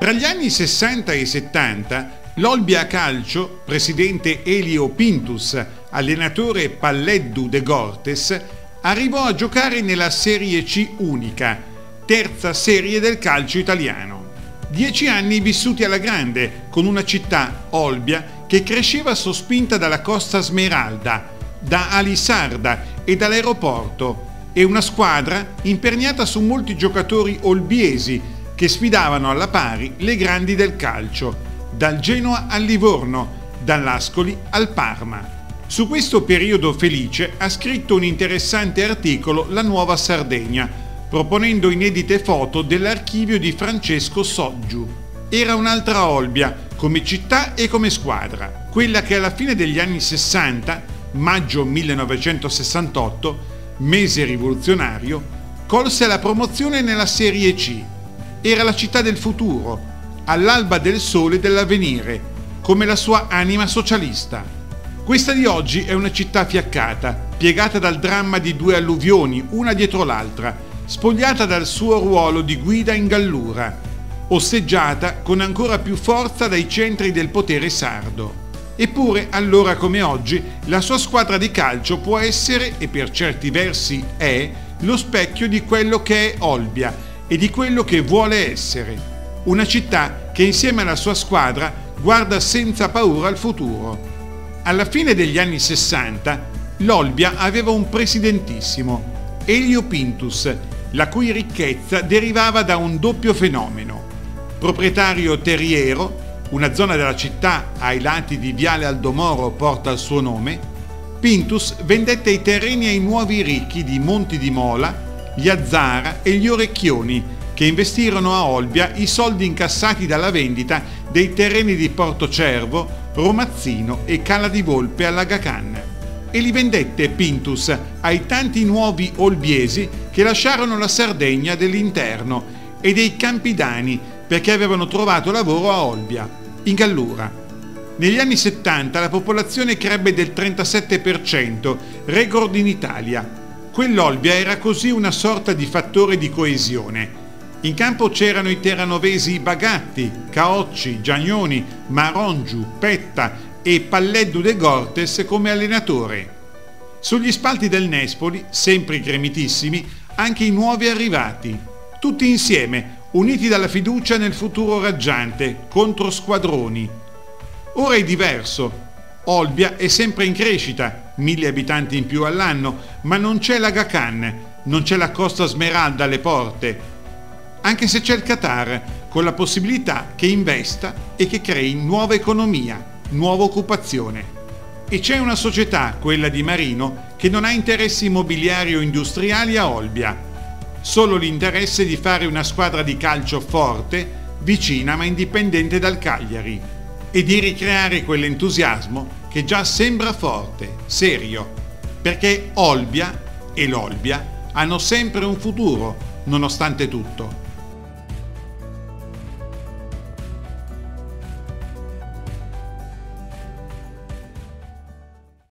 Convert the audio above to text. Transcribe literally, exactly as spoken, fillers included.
Tra gli anni sessanta e settanta, l'Olbia Calcio, presidente Elio Pintus, allenatore Palleddu De Gortes, arrivò a giocare nella Serie C unica, terza serie del calcio italiano. Dieci anni vissuti alla grande, con una città, Olbia, che cresceva sospinta dalla Costa Smeralda, da Alisarda e dall'aeroporto, e una squadra imperniata su molti giocatori olbiesi che sfidavano alla pari le grandi del calcio, dal Genoa al Livorno, dall'Ascoli al Parma. Su questo periodo felice ha scritto un interessante articolo La Nuova Sardegna, proponendo inedite foto dell'archivio di Francesco Soggiu. Era un'altra Olbia, come città e come squadra, quella che alla fine degli anni sessanta, maggio millenovecentosessantotto, mese rivoluzionario, colse la promozione nella Serie C. Era la città del futuro, all'alba del sole dell'avvenire, come la sua anima socialista. Questa di oggi è una città fiaccata, piegata dal dramma di due alluvioni, una dietro l'altra, spogliata dal suo ruolo di guida in Gallura, osteggiata con ancora più forza dai centri del potere sardo. Eppure, allora come oggi, la sua squadra di calcio può essere, e per certi versi è, lo specchio di quello che è Olbia e di quello che vuole essere. Una città che insieme alla sua squadra guarda senza paura al futuro. Alla fine degli anni sessanta, l'Olbia aveva un presidentissimo, Elio Pintus, la cui ricchezza derivava da un doppio fenomeno. Proprietario terriero, una zona della città ai lati di Viale Aldomoro porta il suo nome, Pintus vendette i terreni ai nuovi ricchi di Monti di Mola, gli Azzara e gli Orecchioni, che investirono a Olbia i soldi incassati dalla vendita dei terreni di Portocervo, Romazzino e Cala di Volpe all'Agacan. E li vendette Pintus ai tanti nuovi olbiesi che lasciarono la Sardegna dell'interno e dei campidani perché avevano trovato lavoro a Olbia, in Gallura. Negli anni settanta la popolazione crebbe del trentasette per cento, record in Italia. Quell'Olbia era così una sorta di fattore di coesione. In campo c'erano i terranovesi Bagatti, Caocci, Giagnoni, Marongiu, Petta e Palleddu De Gortes come allenatore. Sugli spalti del Nespoli, sempre gremitissimi, anche i nuovi arrivati, tutti insieme, uniti dalla fiducia nel futuro raggiante, contro squadroni. Ora è diverso. Olbia è sempre in crescita, mille abitanti in più all'anno, ma non c'è l'Agacan, non c'è la Costa Smeralda alle porte, anche se c'è il Qatar, con la possibilità che investa e che crei nuova economia, nuova occupazione. E c'è una società, quella di Marino, che non ha interessi immobiliari o industriali a Olbia, solo l'interesse di fare una squadra di calcio forte, vicina ma indipendente dal Cagliari, e di ricreare quell'entusiasmo che già sembra forte, serio, perché Olbia e l'Olbia hanno sempre un futuro, nonostante tutto.